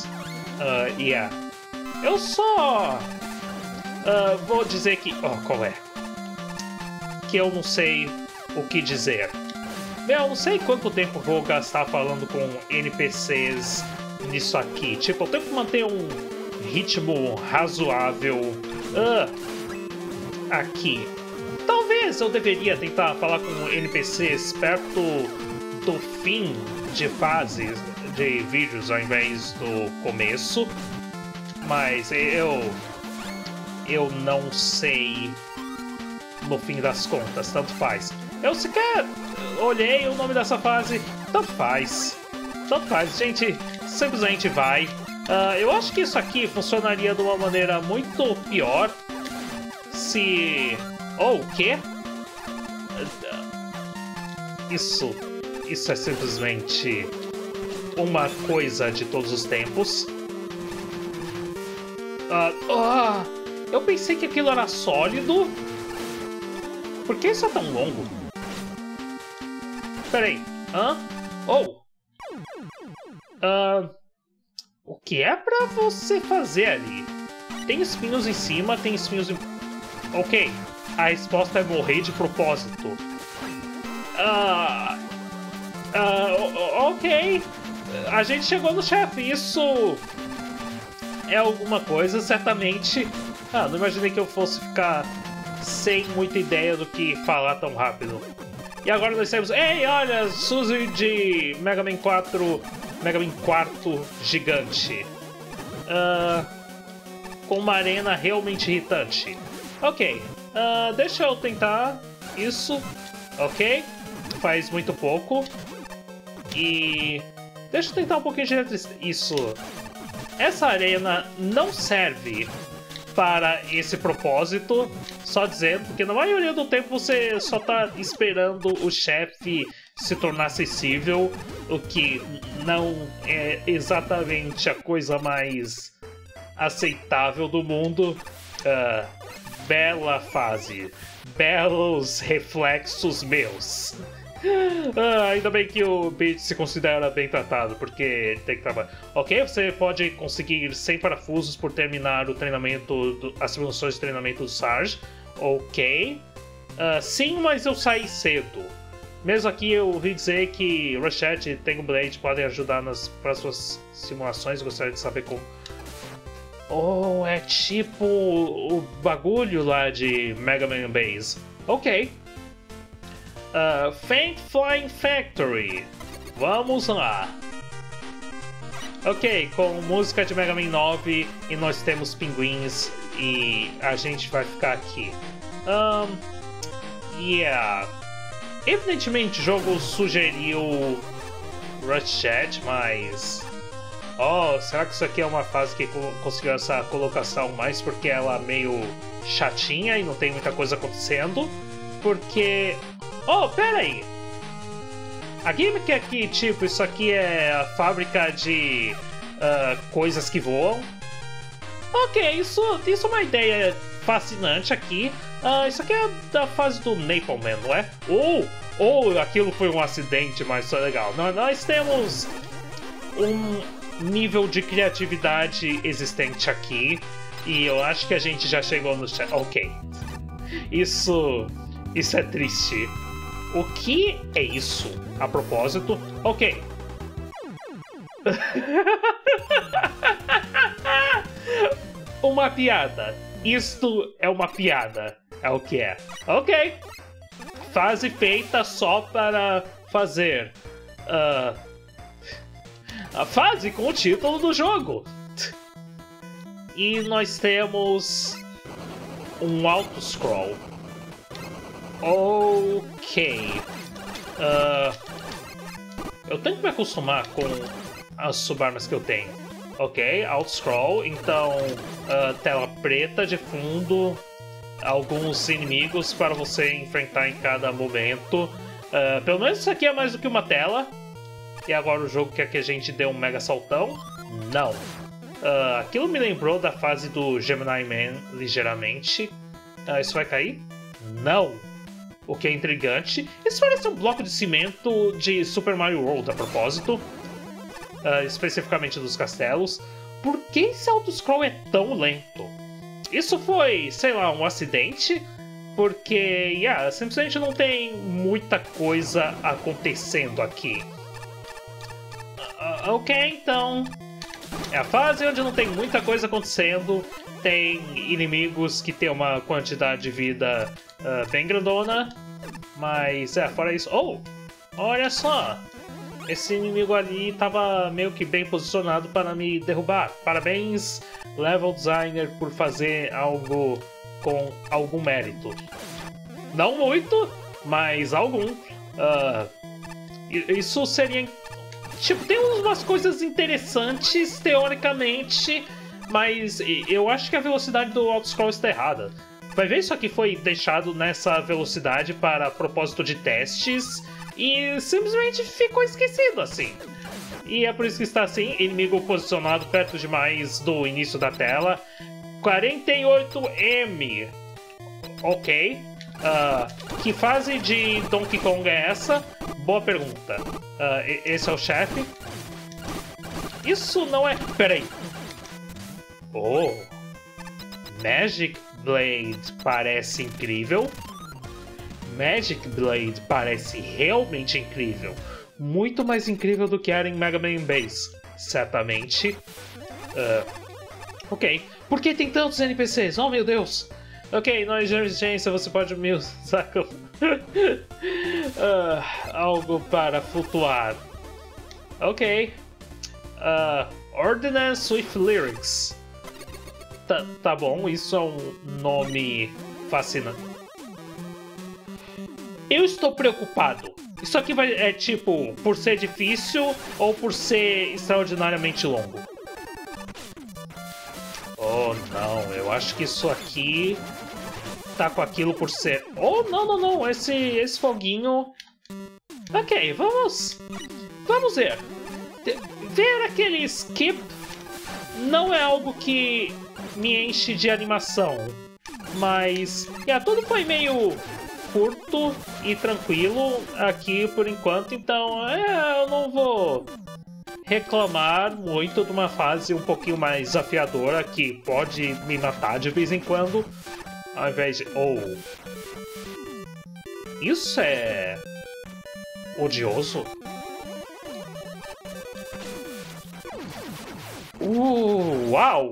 eu só... vou dizer que... qual é? Que eu não sei o que dizer. Eu não sei quanto tempo vou gastar falando com NPCs nisso aqui. Tipo, eu tenho que manter um ritmo razoável aqui. Talvez eu deveria tentar falar com NPCs perto do fim de fases de vídeos ao invés do começo. Mas eu não sei no fim das contas, tanto faz. Eu sequer olhei o nome dessa fase, tanto faz. Tanto faz, gente, simplesmente vai. Eu acho que isso aqui funcionaria de uma maneira muito pior se... Oh, o quê? Isso é simplesmente uma coisa de todos os tempos. Eu pensei que aquilo era sólido. Por que isso é tão longo? Peraí. O que é pra você fazer ali? Tem espinhos em cima, tem espinhos em... Ok. A resposta é morrer de propósito. Ok. A gente chegou no chefe. Isso é alguma coisa, certamente. Não imaginei que eu fosse ficar sem muita ideia do que falar tão rápido. E agora nós temos... Ei, olha! Suzy de Mega Man 4... Mega Man 4 gigante. Com uma arena realmente irritante. Ok. Deixa eu tentar isso. Ok. Faz muito pouco. E... Deixa eu tentar um pouquinho de eletricidade. Isso. Essa arena não serve para esse propósito. Só dizendo, porque na maioria do tempo você só tá esperando o chefe se tornar acessível. O que não é exatamente a coisa mais aceitável do mundo. Bela fase. Belos reflexos meus. Ainda bem que o Beat se considera bem tratado, porque tem que trabalhar. Ok, você pode conseguir 100 parafusos por terminar o treinamento, as simulações de treinamento do Sarge. Ok. Sim, mas eu saí cedo. Mesmo aqui eu ouvi dizer que Rashette e Tango Blade podem ajudar nas próximas simulações. Gostaria de saber como. Oh, é tipo o bagulho lá de Mega Man Base. Ok. Faint Flying Factory. Vamos lá. Ok, com música de Mega Man 9 e nós temos pinguins e a gente vai ficar aqui. Evidentemente o jogo sugeriu Rashette, mas... Oh, será que isso aqui é uma fase que conseguiu essa colocação mais porque ela é meio chatinha e não tem muita coisa acontecendo? Porque... Oh, pera aí! A gimmick aqui, tipo, isso aqui é a fábrica de coisas que voam. Ok, isso é uma ideia fascinante aqui. Isso aqui é da fase do Maple Man, não é? Ou aquilo foi um acidente, mas foi legal. Nós temos um nível de criatividade existente aqui. E eu acho que a gente já chegou no chat. Ok. Isso é triste. O que é isso? A propósito? Ok. Uma piada. Isto é uma piada. É o que é. Ok. Fase feita só para fazer a fase com o título do jogo. E nós temos um auto-scroll. Ok. Eu tenho que me acostumar com as subarmas que eu tenho. Ok, auto-scroll. Então, tela preta de fundo. Alguns inimigos para você enfrentar em cada momento. Pelo menos isso aqui é mais do que uma tela. E agora o jogo quer que a gente dê um mega saltão? Não. Aquilo me lembrou da fase do Gemini Man ligeiramente. Isso vai cair? Não. O que é intrigante. Isso parece um bloco de cimento de Super Mario World a propósito. Especificamente dos castelos. Por que esse auto-scroll é tão lento? Isso foi, sei lá, um acidente? Porque, simplesmente não tem muita coisa acontecendo aqui. Ok, então... É a fase onde não tem muita coisa acontecendo. Tem inimigos que tem uma quantidade de vida bem grandona. Mas, fora isso... Oh! Olha só! Esse inimigo ali estava meio que bem posicionado para me derrubar. Parabéns, Level Designer, por fazer algo com algum mérito. Não muito, mas algum. Isso seria... Tipo, tem umas coisas interessantes, teoricamente, mas eu acho que a velocidade do auto-scroll está errada. Vai ver, isso aqui foi deixado nessa velocidade para propósito de testes e simplesmente ficou esquecido assim. E é por isso que está assim, inimigo posicionado perto demais do início da tela. 48M. Ok. Que fase de Donkey Kong é essa? Boa pergunta. Esse é o chefe? Isso não é... Peraí. Oh. Magic Blade parece incrível. Magic Blade parece realmente incrível. Muito mais incrível do que era em Mega Man Base. Certamente. Ok. Por que tem tantos NPCs? Oh, meu Deus. Ok, nós de emergência, você pode me usar como... algo para flutuar. Ok. Ordnance with Lyrics. Tá bom, isso é um nome fascinante. Eu estou preocupado. Isso aqui é tipo, por ser difícil ou por ser extraordinariamente longo? Oh, não. Eu acho que isso aqui tá com aquilo por ser... Oh, não. Esse foguinho... Ok, vamos ver. Ver aquele skip não é algo que me enche de animação. Mas... tudo foi meio curto e tranquilo aqui por enquanto. Então, eu não vou reclamar muito de uma fase um pouquinho mais desafiadora que pode me matar de vez em quando, ao invés de... Oh, isso é odioso. Uau!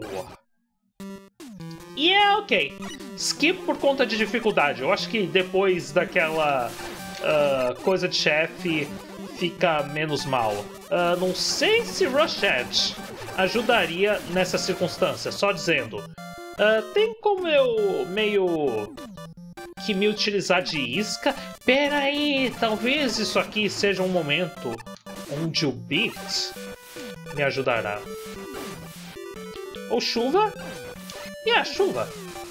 E ok. Skip por conta de dificuldade. Eu acho que depois daquela coisa de chefe fica menos mal. Não sei se Rush Edge ajudaria nessa circunstância, só dizendo. Tem como eu meio que me utilizar de isca? Pera aí, talvez isso aqui seja um momento onde o beat me ajudará. Ou chuva? Chuva.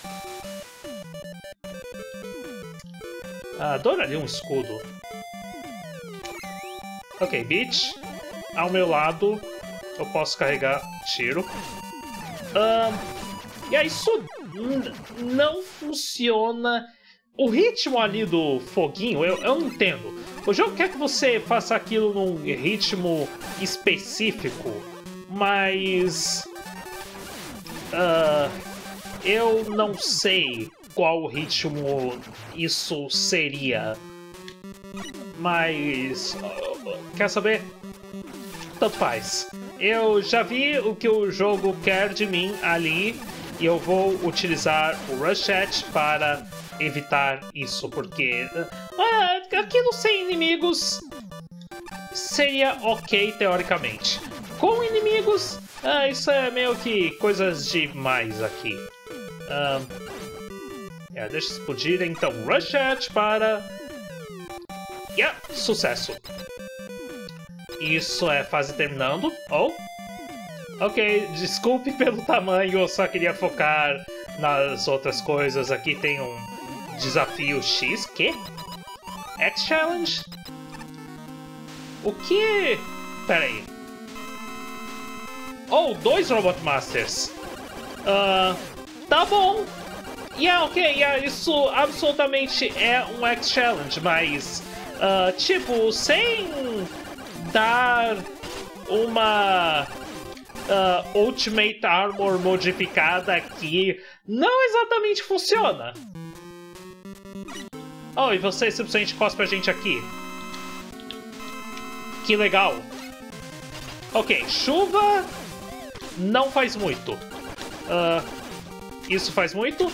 Adoraria um escudo. Ok, Beach. Ao meu lado. eu posso carregar tiro. E aí isso não funciona. O ritmo ali do foguinho, eu não entendo. O jogo quer que você faça aquilo num ritmo específico, mas... eu não sei qual ritmo isso seria. Mas... quer saber? Tanto faz. Eu já vi o que o jogo quer de mim ali e eu vou utilizar o Rush Chat para evitar isso, porque aquilo sem inimigos seria ok teoricamente. Com inimigos, isso é meio que coisas demais aqui. Deixa explodir então. Rush Chat para... sucesso. Isso é fase terminando. Ok, desculpe pelo tamanho, eu só queria focar nas outras coisas. Aqui tem um desafio X. Que? X-Challenge? O que? Pera aí. 2 Robot Masters. Tá bom. Isso absolutamente é um X-Challenge, mas... tipo, sem dar uma... Ultimate Armor modificada aqui, não exatamente funciona. E você simplesmente cospe a gente aqui. Que legal. Ok, chuva não faz muito. Isso faz muito?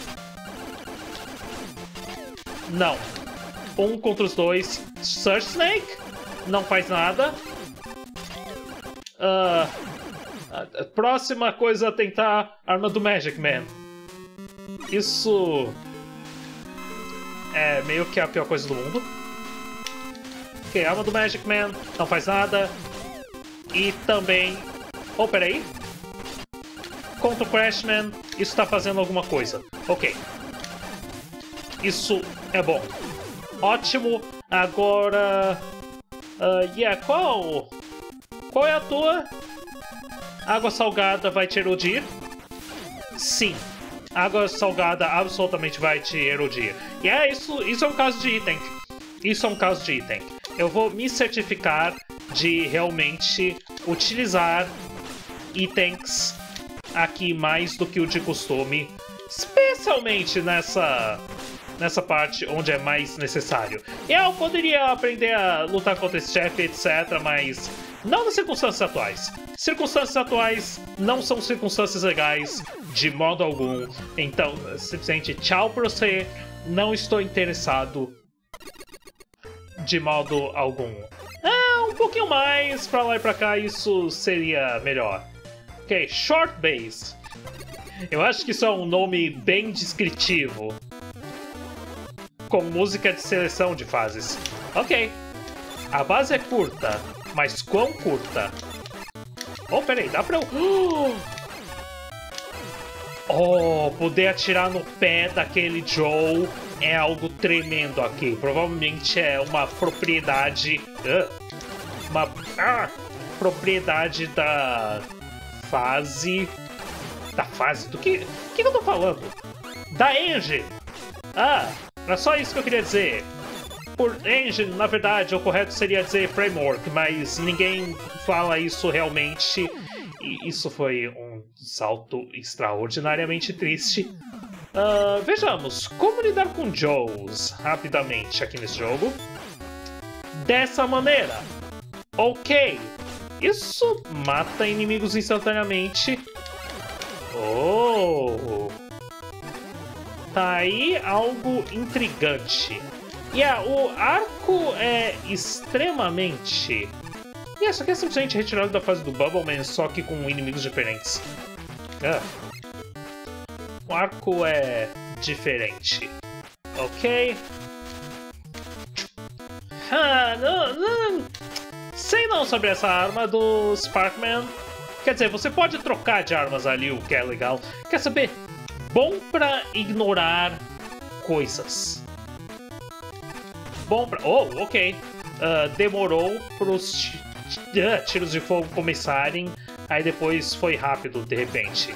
Não. 1 contra os 2. Surge Snake não faz nada. A próxima coisa a tentar, arma do Magic Man. Isso é meio que a pior coisa do mundo. Ok, arma do Magic Man não faz nada. E também... peraí. Contra o Crashman, isso tá fazendo alguma coisa. Ok. Isso é bom. Ótimo. Agora... Qual é a tua? Água salgada vai te erodir? Sim. Água salgada absolutamente vai te erodir. E isso é um caso de item. Isso é um caso de item. Eu vou me certificar de realmente utilizar itens aqui mais do que o de costume. Especialmente nessa parte onde é mais necessário. Eu poderia aprender a lutar contra esse chefe, etc., mas não nas circunstâncias atuais. Circunstâncias atuais não são circunstâncias legais de modo algum. Então, simplesmente tchau pra você. Não estou interessado de modo algum. Um pouquinho mais pra lá e pra cá, isso seria melhor. Ok, Short Base. Eu acho que isso é um nome bem descritivo. Com música de seleção de fases. Ok. A base é curta, mas quão curta? Peraí, dá pra eu... poder atirar no pé daquele Joe é algo tremendo aqui. Provavelmente é uma propriedade... propriedade da fase... Da fase? Do que eu tô falando? Da engine! Era só isso que eu queria dizer. Por engine, na verdade, o correto seria dizer framework, mas ninguém fala isso realmente. E isso foi um salto extraordinariamente triste. Vejamos, como lidar com Joes rapidamente aqui nesse jogo. Dessa maneira. Ok. Isso mata inimigos instantaneamente. Tá aí algo intrigante. O arco é extremamente... Isso aqui é simplesmente retirado da fase do Bubbleman, só que com inimigos diferentes. O arco é diferente. Ok. Não sei não sobre essa arma do Sparkman. Quer dizer, você pode trocar de armas ali, o que é legal. Quer saber? Bom pra ignorar coisas. Bom pra... ok. Demorou pros tiros de fogo começarem. aí depois foi rápido de repente.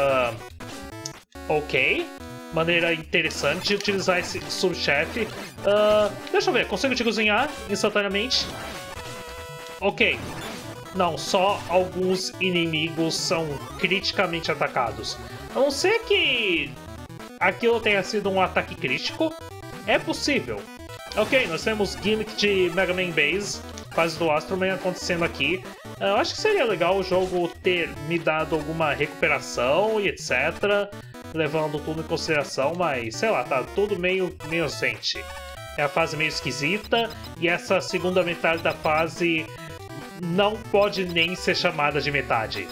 Ok. Maneira interessante de utilizar esse subchefe. Deixa eu ver, consigo te cozinhar instantaneamente? Ok. Não, só alguns inimigos são criticamente atacados. A não ser que aquilo tenha sido um ataque crítico, é possível. Ok, nós temos gimmick de Mega Man Base, fase do Astro Man acontecendo aqui. Eu acho que seria legal o jogo ter me dado alguma recuperação e etc, levando tudo em consideração, mas sei lá, tá tudo meio ausente. É a fase meio esquisita e essa segunda metade da fase não pode nem ser chamada de metade.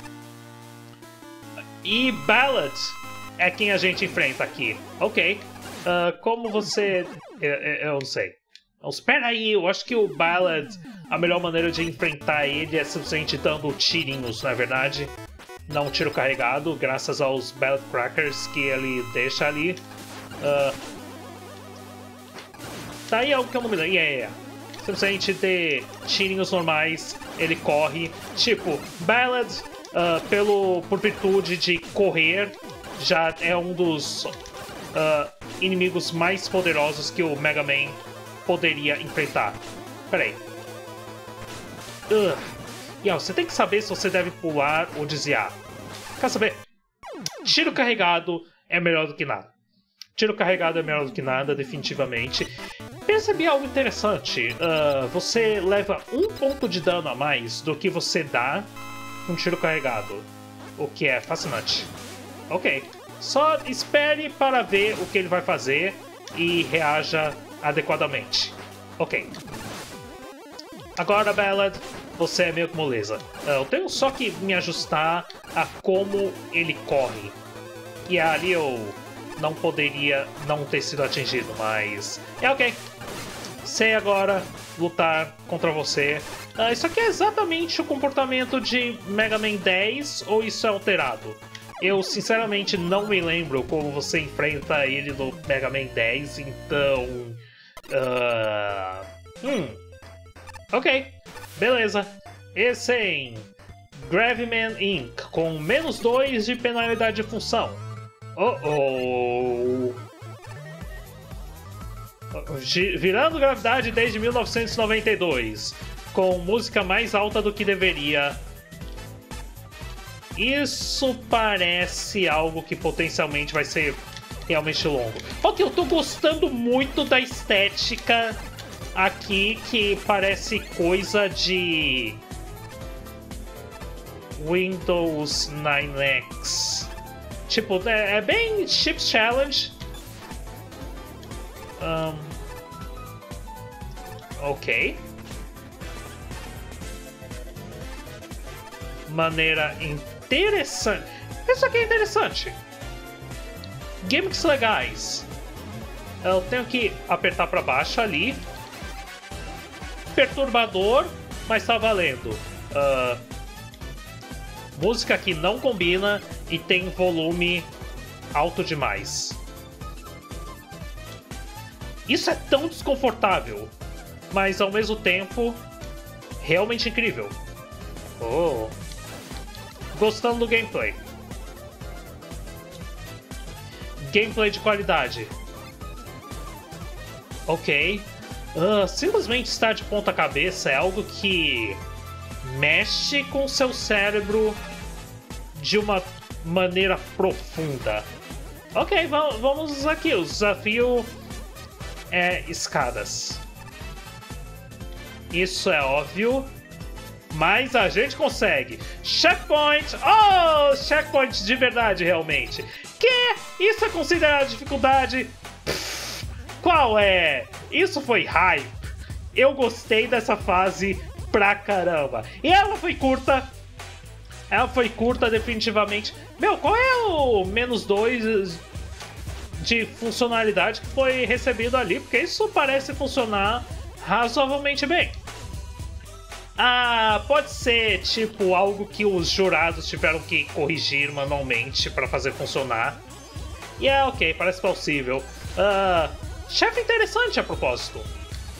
E Ballad é quem a gente enfrenta aqui. Ok. Como você... Eu não sei. Então, espera aí, eu acho que o Ballad, a melhor maneira de enfrentar ele é simplesmente dando tirinhos, não é verdade? Não um tiro carregado, graças aos Ballad Crackers que ele deixa ali. Tá aí algo que eu não me lembro. Simplesmente de tirinhos normais, ele corre. Tipo, Ballad, por virtude de correr, já é um dos inimigos mais poderosos que o Mega Man poderia enfrentar. Pera aí. Você tem que saber se você deve pular ou desviar. Quer saber? Tiro carregado é melhor do que nada. Tiro carregado é melhor do que nada, definitivamente. Percebi algo interessante. Você leva 1 ponto de dano a mais do que você dá com tiro carregado. O que é fascinante. Ok. Só espere para ver o que ele vai fazer e reaja adequadamente. Ok. Agora, Ballad, você é meio que moleza. Eu tenho só que me ajustar a como ele corre. E ali eu não poderia não ter sido atingido, mas... ok. Sei agora lutar contra você. Isso aqui é exatamente o comportamento de Mega Man 10 ou isso é alterado? Eu sinceramente não me lembro como você enfrenta ele no Mega Man 10, então... Ok, beleza. Esse é Graviman Inc. com -2 de penalidade de função. Virando gravidade desde 1992, com música mais alta do que deveria. Isso parece algo que potencialmente vai ser realmente longo. Ok, eu tô gostando muito da estética aqui, que parece coisa de Windows 9X. Tipo, é bem Chips Challenge. Ok. Maneira interessante. Isso aqui é interessante. Gimmicks legais. Eu tenho que apertar para baixo ali. Perturbador, mas tá valendo. Música que não combina e tem volume alto demais. Isso é tão desconfortável, mas ao mesmo tempo realmente incrível. Gostando do gameplay. Gameplay de qualidade. Ok. Simplesmente estar de ponta cabeça é algo que mexe com seu cérebro de uma maneira profunda. Ok, vamos aqui. O desafio é escadas. Isso é óbvio, mas a gente consegue. Checkpoint! Checkpoint de verdade, realmente. Que? Isso é considerado dificuldade? Qual é? Isso foi hype. Eu gostei dessa fase pra caramba. E ela foi curta. Ela foi curta, definitivamente. Meu, qual é o -2 de funcionalidade que foi recebido ali? Porque isso parece funcionar razoavelmente bem. Pode ser tipo algo que os jurados tiveram que corrigir manualmente para fazer funcionar. E ok, parece plausível. Chefe interessante a propósito.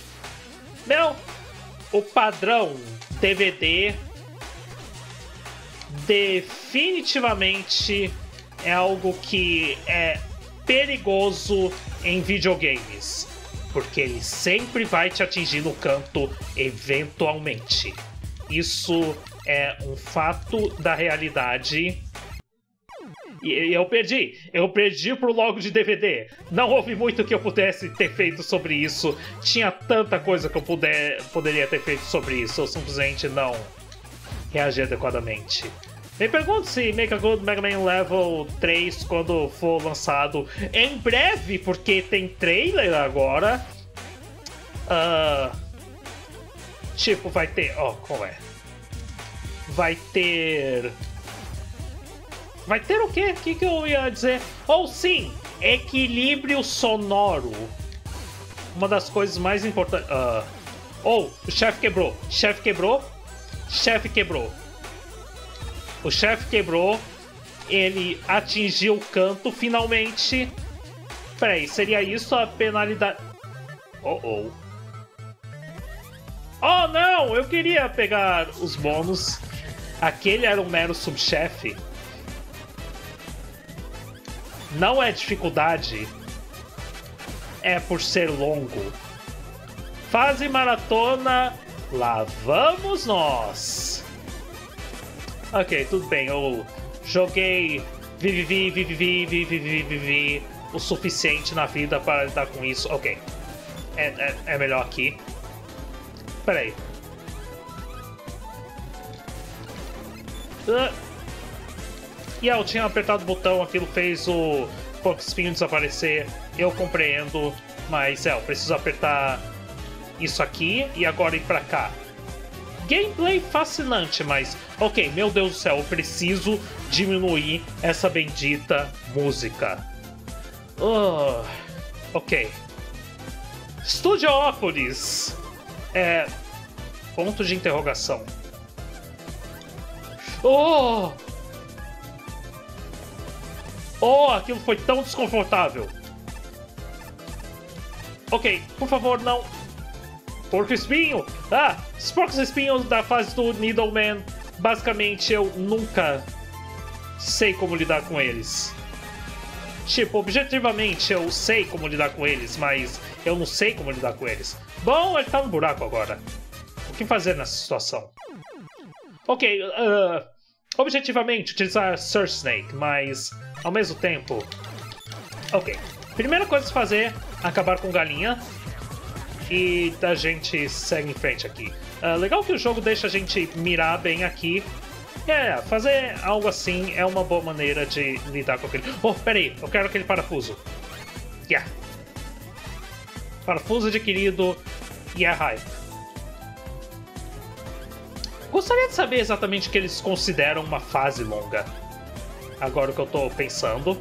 Meu, o padrão DVD definitivamente é algo que é perigoso em videogames, porque ele sempre vai te atingir no canto eventualmente. Isso é um fato da realidade. E eu perdi pro logo de DVD. Não houve muito que eu pudesse ter feito sobre isso. Tinha tanta coisa que eu poderia ter feito sobre isso. Eu simplesmente não reagi adequadamente. Me pergunto se Make a Good Mega Man Level 3, quando for lançado em breve, porque tem trailer agora. Tipo, vai ter... Ó, qual é? Vai ter o quê? O que eu ia dizer? Sim, equilíbrio sonoro. Uma das coisas mais importantes... o chefe quebrou. O chefe quebrou. Ele atingiu o canto, finalmente. Peraí, seria isso a penalidade... Oh, não! Eu queria pegar os bônus. Aquele era um mero subchefe. Não é dificuldade. É por ser longo. Fase maratona. Lá vamos nós. Ok, tudo bem. Eu joguei vivi o suficiente na vida para lidar com isso. Ok. É melhor aqui. Peraí. Eu tinha apertado o botão, aquilo fez o Porco Espinho desaparecer. Eu compreendo, mas eu preciso apertar isso aqui e agora ir pra cá. Gameplay fascinante, mas... Ok, meu Deus do céu, eu preciso diminuir essa bendita música. Ok. Studiopolis. Ponto de interrogação. Aquilo foi tão desconfortável. Ok, por favor, não. Porco Espinho! Os porcos espinhos da fase do Needleman, basicamente eu nunca sei como lidar com eles. Tipo, objetivamente eu sei como lidar com eles, mas eu não sei como lidar com eles. Bom, ele tá no buraco agora. O que fazer nessa situação? Ok, objetivamente utilizar Surge Snake, mas ao mesmo tempo... Ok, primeira coisa a se fazer, acabar com galinha. E a gente segue em frente aqui. Legal que o jogo deixa a gente mirar bem aqui. Fazer algo assim é uma boa maneira de lidar com aquele... Peraí, eu quero aquele parafuso. Parafuso adquirido e é hype. Gostaria de saber exatamente o que eles consideram uma fase longa. Agora o que eu tô pensando.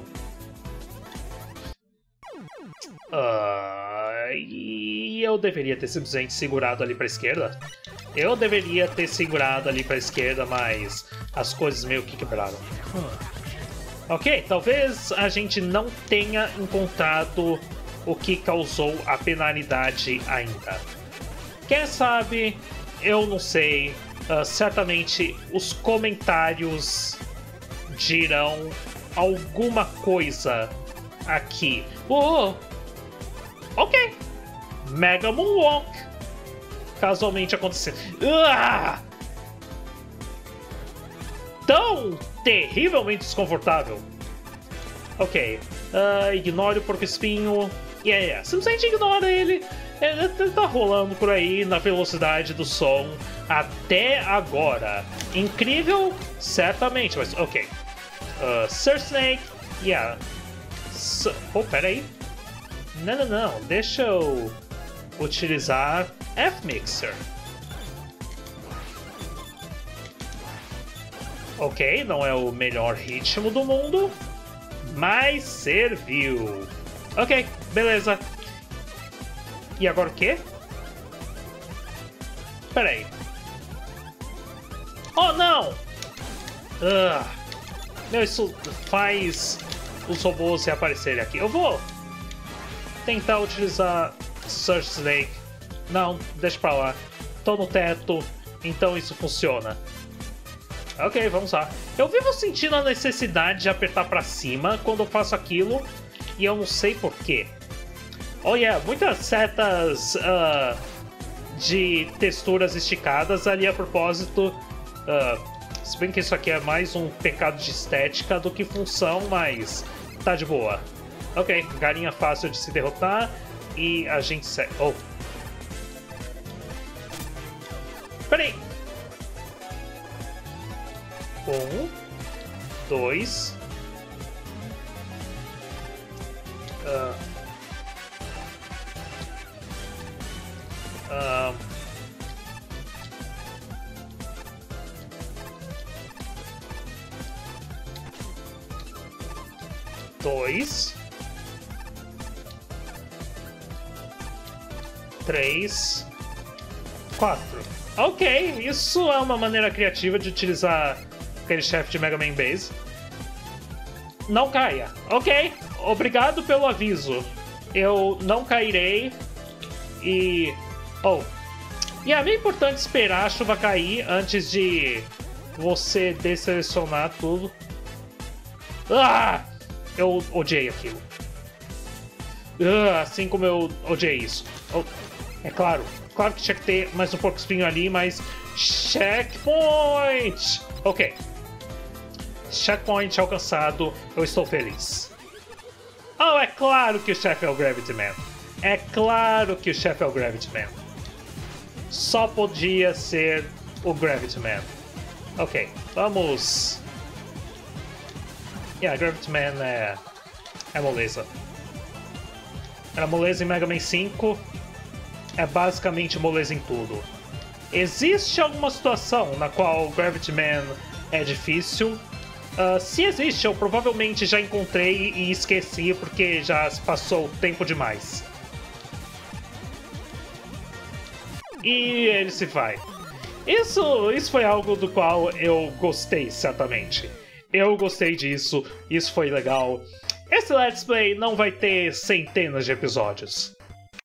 E eu deveria ter simplesmente segurado ali pra esquerda. Eu deveria ter segurado ali pra esquerda, mas as coisas meio que quebraram. Ok, talvez a gente não tenha encontrado o que causou a penalidade ainda. Quem sabe, eu não sei. Certamente os comentários dirão alguma coisa aqui. Ok. Mega Moonwalk. Casualmente acontecendo. Tão terrivelmente desconfortável. Ok. Ignore o porco espinho. Simplesmente ignora ele. Ele tá rolando por aí na velocidade do som até agora. Incrível? Certamente, mas ok. Surge Snake. Peraí. Não. Deixa eu utilizar F-Mixer. Ok, não é o melhor ritmo do mundo, mas serviu. Ok, beleza. E agora o quê? Peraí. Não! Isso faz os robôs reaparecerem aqui. Eu vou tentar utilizar Surge Snake. Não, deixa pra lá. Tô no teto, então isso funciona. Ok, vamos lá. Eu vivo sentindo a necessidade de apertar pra cima quando eu faço aquilo, e eu não sei porquê. Oh yeah, muitas setas de texturas esticadas ali a propósito. Se bem que isso aqui é mais um pecado de estética do que função, mas tá de boa. Ok, galinha fácil de se derrotar e a gente segue. Oh. Peraí. 1, 2. 2, 3, 4. Ok, isso é uma maneira criativa de utilizar aquele chefe de Mega Man Base. Não caia. Ok, obrigado pelo aviso. Eu não cairei. E... oh. E é meio importante esperar a chuva cair antes de você desselecionar tudo. Ah! Eu odiei aquilo. Assim como eu odiei isso. Oh, é claro. Claro que tinha que ter mais um porco espinho ali, mas... checkpoint! Ok. Checkpoint alcançado. Eu estou feliz. Oh, é claro que o chefe é o Gravity Man. É claro que o chefe é o Gravity Man. Só podia ser o Gravity Man. Ok, vamos... Gravity Man é moleza. Era moleza em Mega Man 5. É basicamente moleza em tudo. Existe alguma situação na qual o Gravity Man é difícil? Se existe, eu provavelmente já encontrei e esqueci porque já se passou tempo demais. E ele se vai. Isso foi algo do qual eu gostei, certamente. Eu gostei disso, isso foi legal. Esse Let's Play não vai ter centenas de episódios.